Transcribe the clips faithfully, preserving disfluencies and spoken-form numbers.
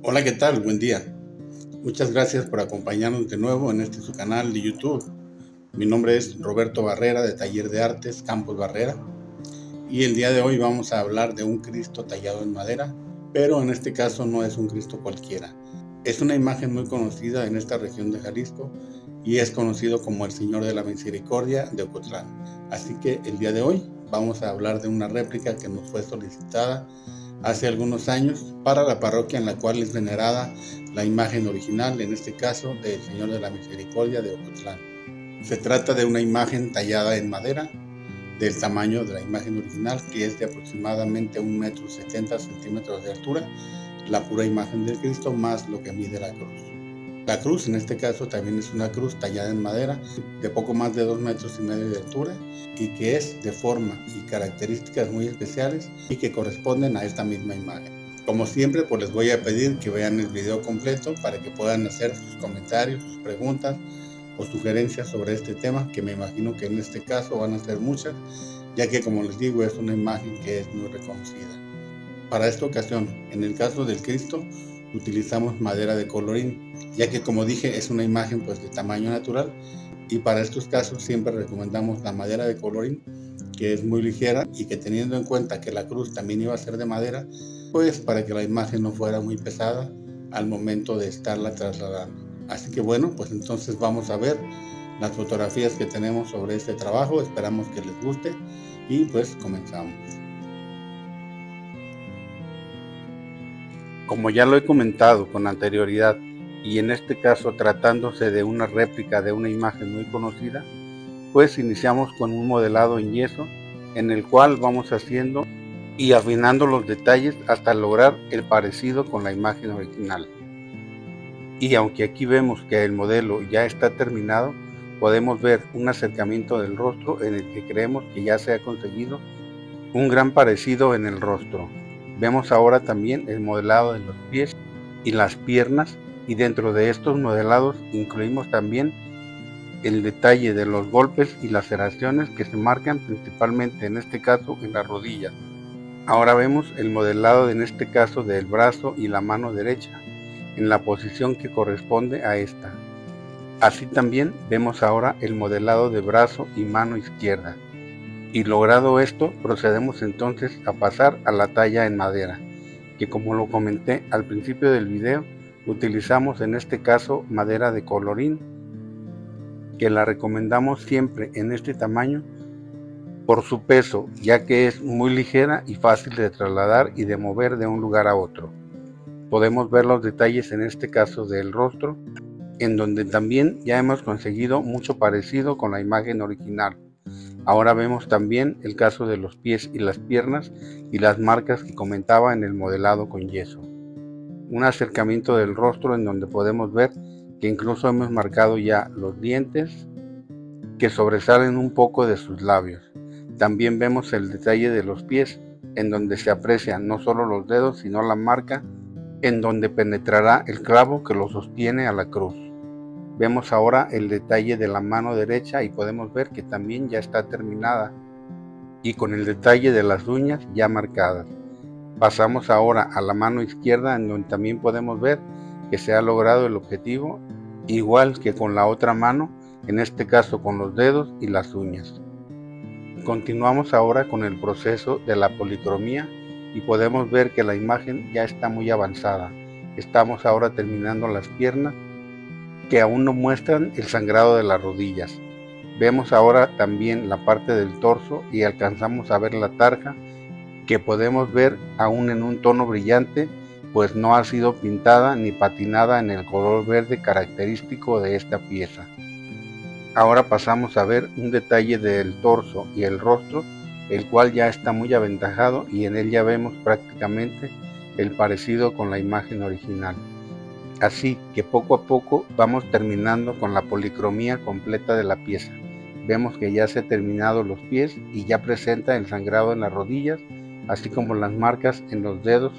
Hola, ¿qué tal? Buen día. Muchas gracias por acompañarnos de nuevo en este su canal de YouTube. Mi nombre es Roberto Barrera, de Taller de Artes Campos Barrera, y el día de hoy vamos a hablar de un Cristo tallado en madera, pero en este caso no es un Cristo cualquiera. Es una imagen muy conocida en esta región de Jalisco y es conocido como el Señor de la Misericordia de Ocotlán. Así que el día de hoy vamos a hablar de una réplica que nos fue solicitada hace algunos años para la parroquia en la cual es venerada la imagen original, en este caso del Señor de la Misericordia de Ocotlán. Se trata de una imagen tallada en madera del tamaño de la imagen original, que es de aproximadamente un metro setenta centímetros de altura, la pura imagen del Cristo más lo que mide la cruz. La cruz en este caso también es una cruz tallada en madera de poco más de dos metros y medio de altura y que es de forma y características muy especiales y que corresponden a esta misma imagen. Como siempre, pues les voy a pedir que vean el video completo para que puedan hacer sus comentarios, sus preguntas o sugerencias sobre este tema, que me imagino que en este caso van a ser muchas, ya que como les digo es una imagen que es muy reconocida. Para esta ocasión, en el caso del Cristo, utilizamos madera de colorín, ya que como dije es una imagen pues de tamaño natural, y para estos casos siempre recomendamos la madera de colorín, que es muy ligera y que, teniendo en cuenta que la cruz también iba a ser de madera, pues para que la imagen no fuera muy pesada al momento de estarla trasladando. Así que bueno, pues entonces vamos a ver las fotografías que tenemos sobre este trabajo. Esperamos que les guste y pues comenzamos. Como ya lo he comentado con anterioridad, y en este caso tratándose de una réplica de una imagen muy conocida, pues iniciamos con un modelado en yeso en el cual vamos haciendo y afinando los detalles hasta lograr el parecido con la imagen original. Y aunque aquí vemos que el modelo ya está terminado, podemos ver un acercamiento del rostro en el que creemos que ya se ha conseguido un gran parecido en el rostro. Vemos ahora también el modelado de los pies y las piernas, y dentro de estos modelados incluimos también el detalle de los golpes y laceraciones que se marcan principalmente en este caso en las rodillas. Ahora vemos el modelado en este caso del brazo y la mano derecha en la posición que corresponde a esta. Así también vemos ahora el modelado de brazo y mano izquierda. Y logrado esto, procedemos entonces a pasar a la talla en madera, que como lo comenté al principio del video, utilizamos en este caso madera de colorín, que la recomendamos siempre en este tamaño por su peso, ya que es muy ligera y fácil de trasladar y de mover de un lugar a otro. Podemos ver los detalles en este caso del rostro, en donde también ya hemos conseguido mucho parecido con la imagen original. Ahora vemos también el caso de los pies y las piernas y las marcas que comentaba en el modelado con yeso. Un acercamiento del rostro en donde podemos ver que incluso hemos marcado ya los dientes que sobresalen un poco de sus labios. También vemos el detalle de los pies, en donde se aprecian no solo los dedos sino la marca en donde penetrará el clavo que lo sostiene a la cruz. Vemos ahora el detalle de la mano derecha y podemos ver que también ya está terminada, y con el detalle de las uñas ya marcadas. Pasamos ahora a la mano izquierda, en donde también podemos ver que se ha logrado el objetivo, igual que con la otra mano, en este caso con los dedos y las uñas. Continuamos ahora con el proceso de la policromía y podemos ver que la imagen ya está muy avanzada. Estamos ahora terminando las piernas, que aún no muestran el sangrado de las rodillas. Vemos ahora también la parte del torso y alcanzamos a ver la tarja, que podemos ver aún en un tono brillante, pues no ha sido pintada ni patinada en el color verde característico de esta pieza. Ahora pasamos a ver un detalle del torso y el rostro, el cual ya está muy aventajado y en él ya vemos prácticamente el parecido con la imagen original. Así que poco a poco vamos terminando con la policromía completa de la pieza. Vemos que ya se han terminado los pies y ya presenta el sangrado en las rodillas, así como las marcas en los dedos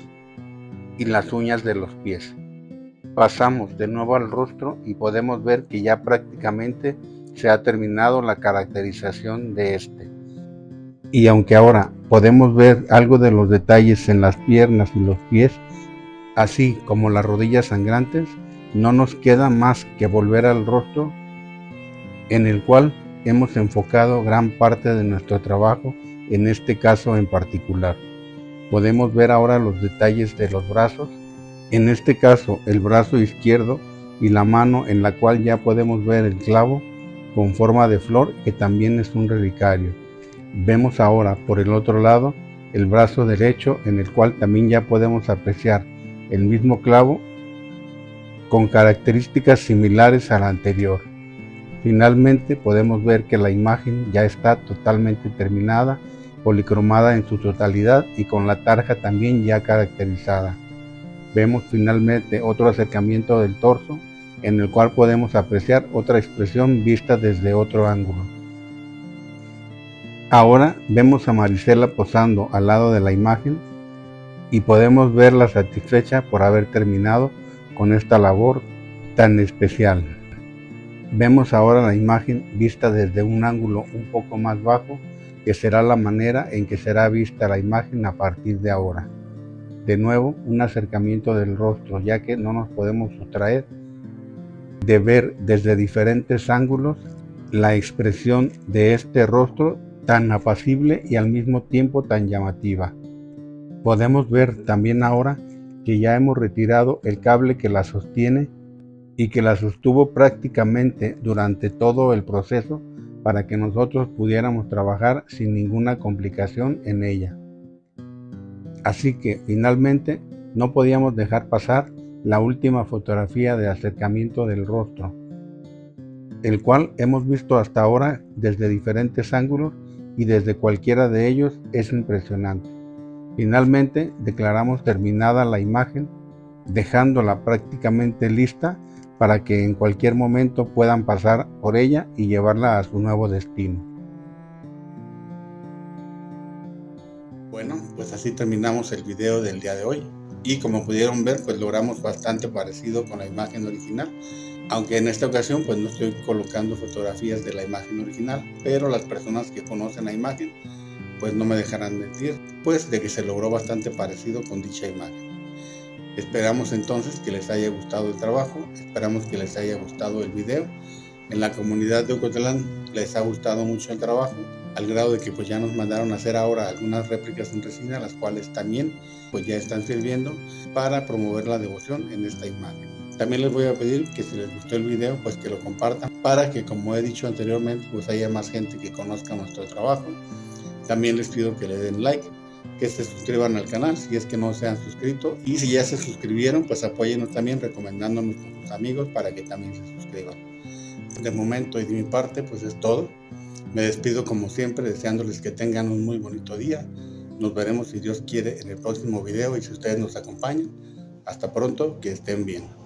y las uñas de los pies. Pasamos de nuevo al rostro y podemos ver que ya prácticamente se ha terminado la caracterización de este. Y aunque ahora podemos ver algo de los detalles en las piernas y los pies, así como las rodillas sangrantes, no nos queda más que volver al rostro, en el cual hemos enfocado gran parte de nuestro trabajo en este caso en particular. Podemos ver ahora los detalles de los brazos, en este caso el brazo izquierdo y la mano en la cual ya podemos ver el clavo con forma de flor, que también es un relicario. Vemos ahora por el otro lado el brazo derecho, en el cual también ya podemos apreciar el mismo clavo con características similares a la anterior. Finalmente podemos ver que la imagen ya está totalmente terminada, policromada en su totalidad y con la tarja también ya caracterizada. Vemos finalmente otro acercamiento del torso, en el cual podemos apreciar otra expresión vista desde otro ángulo. Ahora vemos a Marisela posando al lado de la imagen y podemos verla satisfecha por haber terminado con esta labor tan especial. Vemos ahora la imagen vista desde un ángulo un poco más bajo, que será la manera en que será vista la imagen a partir de ahora. De nuevo, un acercamiento del rostro, ya que no nos podemos sustraer de ver desde diferentes ángulos la expresión de este rostro tan apacible y al mismo tiempo tan llamativa. Podemos ver también ahora que ya hemos retirado el cable que la sostiene y que la sostuvo prácticamente durante todo el proceso para que nosotros pudiéramos trabajar sin ninguna complicación en ella. Así que finalmente no podíamos dejar pasar la última fotografía de acercamiento del rostro, el cual hemos visto hasta ahora desde diferentes ángulos y desde cualquiera de ellos es impresionante. Finalmente declaramos terminada la imagen, dejándola prácticamente lista para que en cualquier momento puedan pasar por ella y llevarla a su nuevo destino. Bueno, pues así terminamos el video del día de hoy. Y como pudieron ver, pues logramos bastante parecido con la imagen original. Aunque en esta ocasión pues no estoy colocando fotografías de la imagen original, pero las personas que conocen la imagen pues no me dejarán mentir, pues de que se logró bastante parecido con dicha imagen. Esperamos entonces que les haya gustado el trabajo, esperamos que les haya gustado el video. En la comunidad de Ocotlán les ha gustado mucho el trabajo, al grado de que pues ya nos mandaron a hacer ahora algunas réplicas en resina, las cuales también pues ya están sirviendo para promover la devoción en esta imagen. También les voy a pedir que si les gustó el video pues que lo compartan, para que, como he dicho anteriormente, pues haya más gente que conozca nuestro trabajo. También les pido que le den like, que se suscriban al canal si es que no se han suscrito, y si ya se suscribieron pues apóyennos también recomendándonos con sus amigos para que también se suscriban. De momento y de mi parte pues es todo. Me despido como siempre deseándoles que tengan un muy bonito día. Nos veremos si Dios quiere en el próximo video y si ustedes nos acompañan. Hasta pronto, que estén bien.